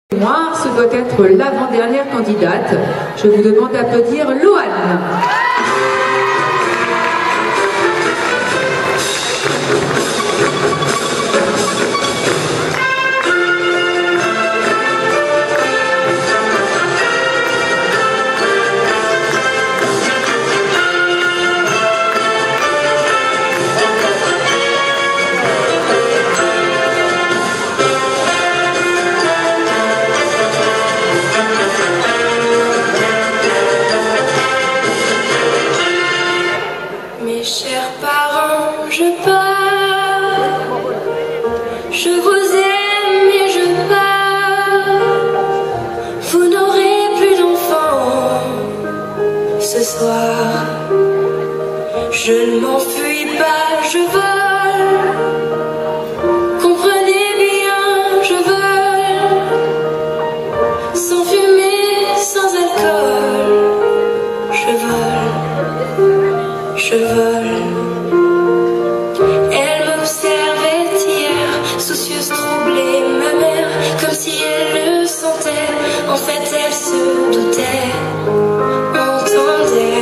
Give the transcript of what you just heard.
Moi, ce doit être l'avant-dernière candidate. Je vous demande d'applaudir Loane. Mes chers parents, je pars, je vous aime et je pars, vous n'aurez plus d'enfants ce soir, je ne m'enfuis pas, je vole, comprenez bien, je vole, sans fumée, sans alcool, je vole. Je vole. Elle m'observait hier, soucieuse, troublée, ma mère, comme si elle le sentait. En fait, elle se doutait, entendait.